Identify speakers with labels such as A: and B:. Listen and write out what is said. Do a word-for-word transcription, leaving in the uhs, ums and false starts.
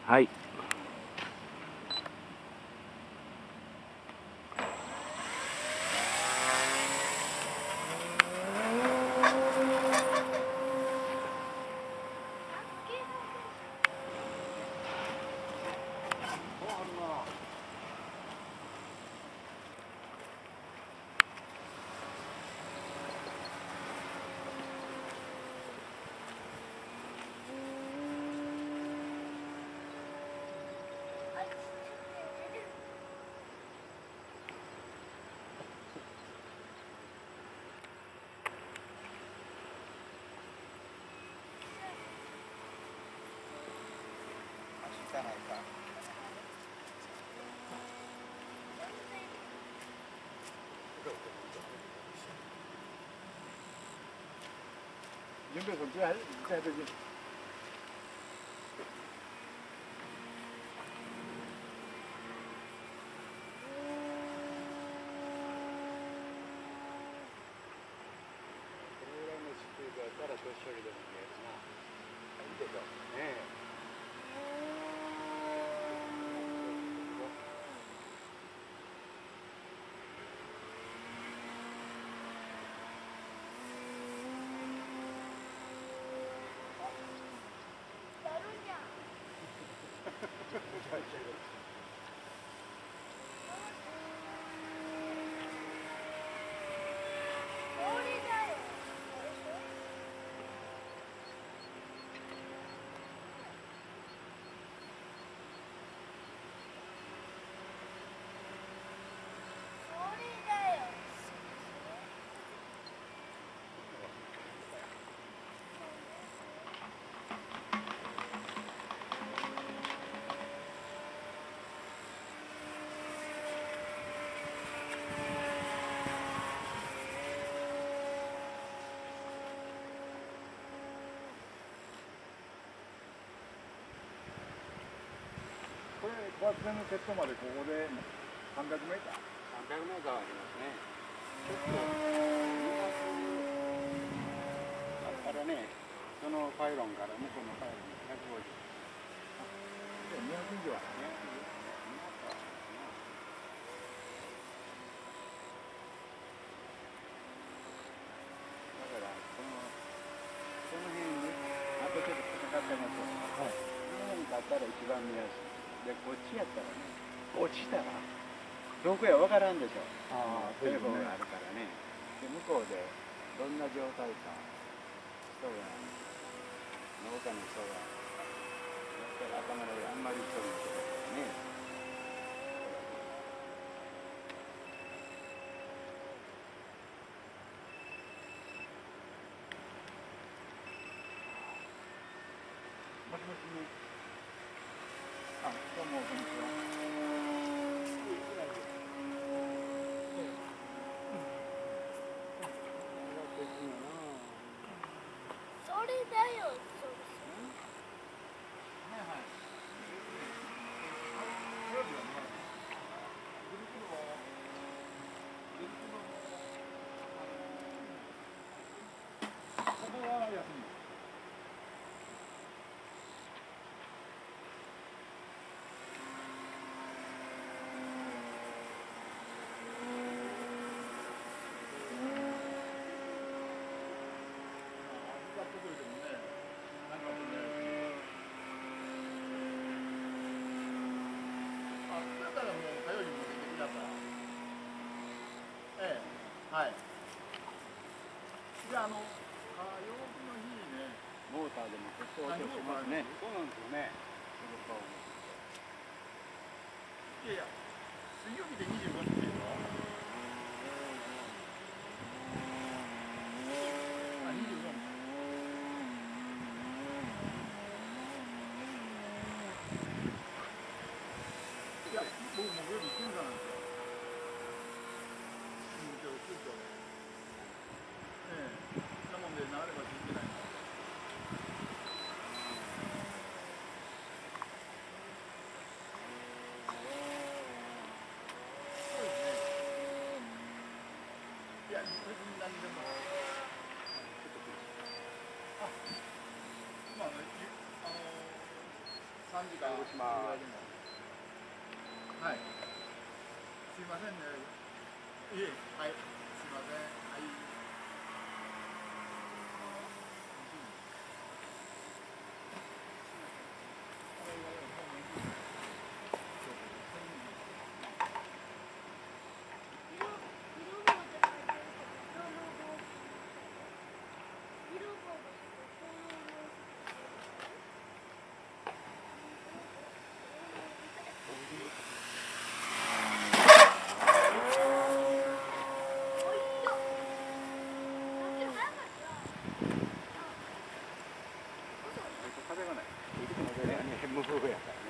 A: はい。
B: 準備こっちは行きたいとき。から年寄りでも見えるな。いいでしょうね。
C: やるじゃん。
B: これ、小松線のセットまでここでさんびゃくメーター。
A: さんびゃくメーターありますね。ちょっとにひゃくあったらね、そのパイロンから向こうのパイロンひゃくごじゅう。
B: にひゃく以上はね。
A: だからこのこの辺にあとちょっと戦ってますよ。はい。この辺に立ったら一番見やすい。でこっちやったらね、落ちたらどこや分からんでしょ。ああ、テレフォンがあるからね。で向こうでどんな状態か、人が農家の人がやったら頭の上あんまり人がいてるからね。
B: もしもし。あ、どうもこんにちは。
C: それだよ。
B: はい。じゃあ、あの、火曜日の日にね、
A: モーターでも結構落としますね。そうなんですよね。
B: いやいや、水曜日でにじゅうごにちでしょ。あ、にじゅうごにち。いや、僕木曜日検査なんですよ。急遽で。ええ。なもんで、なれば聞いてない。そうですね。 さんじかん
A: お願いします
B: はい。すいませんね。いえ、はい。すいません。はい。
A: 風がない。無風やから。